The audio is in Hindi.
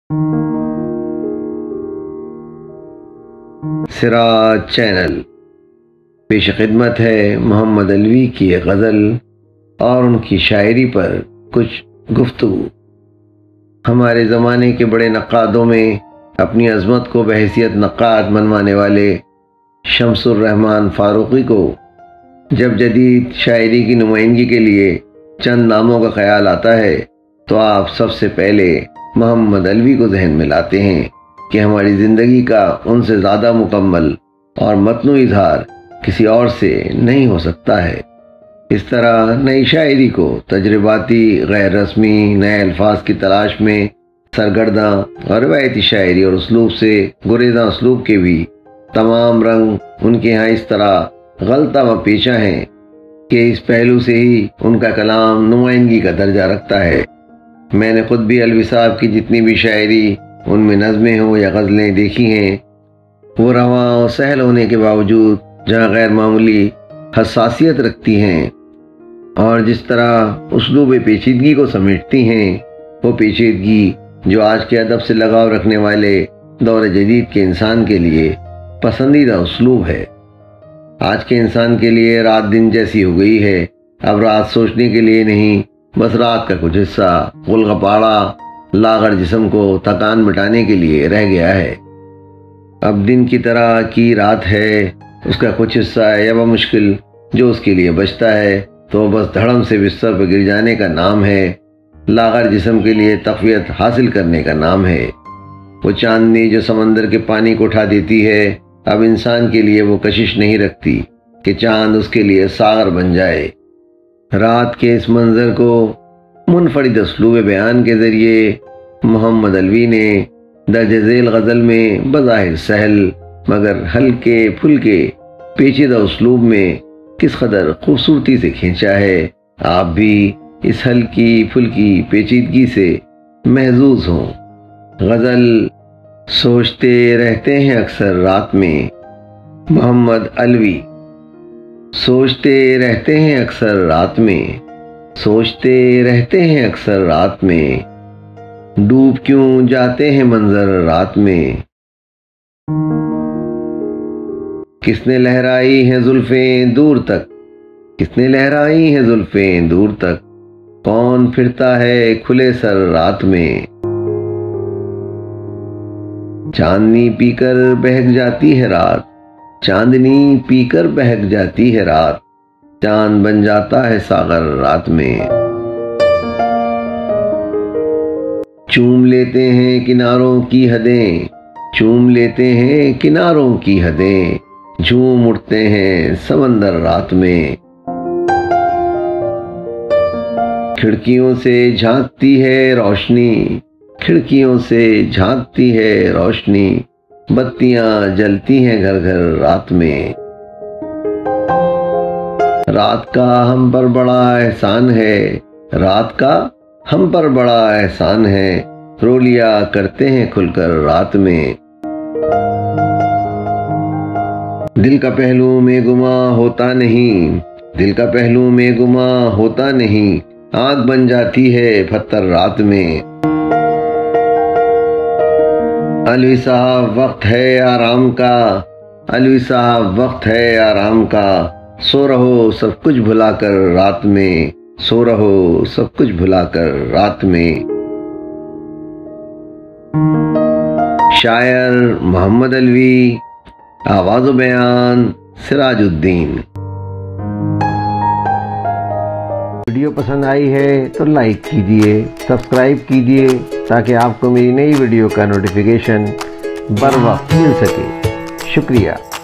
सिराज चैनल पेश खिदमत है मोहम्मद अलवी की एक गज़ल और उनकी शायरी पर कुछ गुफ्तगू। हमारे ज़माने के बड़े नक्कादों में अपनी अज़मत को बहैसियत नक्काद मनवाने वाले शम्सुर रहमान फारूकी को जब जदीद शायरी की नुमाइंदगी के लिए चंद नामों का ख्याल आता है तो आप सबसे पहले मोहम्मद अलवी को जहन में लाते हैं कि हमारी ज़िंदगी का उनसे ज़्यादा मुकम्मल और मतनू इज़हार किसी और से नहीं हो सकता है। इस तरह नई शायरी को तजर्बाती, गैर रस्मी, नए अल्फाज की तलाश में सरगर्दा और रवायती शायरी और उसलूब से गुरेज़ा उसलूब के भी तमाम रंग उनके यहाँ इस तरह गलता व पेशा हैं कि इस पहलू से ही उनका कलाम नुमाइंदगी का दर्जा रखता है। मैंने खुद भी अलवी साहब की जितनी भी शायरी, उनमें नज़में हो या गज़लें देखी हैं, वो रवां और सहल होने के बावजूद जहाँ गैर मामूली हसासियत रखती हैं और जिस तरह उसलूब पेचीदगी को समेटती हैं, वो पेचीदगी जो आज के अदब से लगाव रखने वाले दौर जदीद के इंसान के लिए पसंदीदा उसलूब है। आज के इंसान के लिए रात दिन जैसी हो गई है। अब रात सोचने के लिए नहीं, बस रात का कुछ हिस्सा गुलगपाड़ा लागर जिस्म को थकान मिटाने के लिए रह गया है। अब दिन की तरह की रात है, उसका कुछ हिस्सा है या मुश्किल जो उसके लिए बचता है तो बस धड़म से बिस्तर पर गिर जाने का नाम है। लागर जिस्म के लिए तक़वियत हासिल करने का नाम है। वो चांदनी जो समंदर के पानी को उठा देती है, अब इंसान के लिए वो कशिश नहीं रखती कि चांद उसके लिए सागर बन जाए। रात के इस मंजर को मुनफरिद उसलूब बयान के ज़रिए मोहम्मद अलवी ने दर्ज झेल गज़ल में बज़ाहिर सहल मगर हल्के फुल्के पेचीदा उसलूब में किस कदर खूबसूरती से खींचा है। आप भी इस हल्की फुल्की पेचीदगी से महजूज हों। गज़ल सोचते रहते हैं अक्सर रात में, मोहम्मद अलवी। सोचते रहते हैं अक्सर रात में, सोचते रहते हैं अक्सर रात में, डूब क्यों जाते हैं मंजर रात में। किसने लहराई हैं जुल्फें दूर तक, किसने लहराई हैं जुल्फें दूर तक, कौन फिरता है खुले सर रात में। चांदनी पीकर बहक जाती है रात, चांदनी पीकर बहक जाती है रात, चांद बन जाता है सागर रात में। चूम लेते हैं किनारों की हदें, चूम लेते हैं किनारों की हदें, झूम उठते हैं समंदर रात में। खिड़कियों से झांकती है रोशनी, खिड़कियों से झांकती है रोशनी, बत्तियां जलती हैं घर घर रात में। रात का हम पर बड़ा एहसान है, रात का हम पर बड़ा एहसान है, रो लिया करते हैं खुलकर रात में। दिल का पहलू में गुमा होता नहीं, दिल का पहलू में गुमा होता नहीं, आग बन जाती है पत्थर रात में। अलवी साहब वक्त है आराम का, अलवी साहब वक्त है आराम का, सो रहो सब कुछ भुलाकर रात में, सो रहो सब कुछ भुलाकर रात में। शायर मोहम्मद अलवी, आवाज़ व बयान सिराजुद्दीन। वीडियो पसंद आई है तो लाइक कीजिए, सब्सक्राइब कीजिए ताकि आपको मेरी नई वीडियो का नोटिफिकेशन बर वक्त मिल सके। शुक्रिया।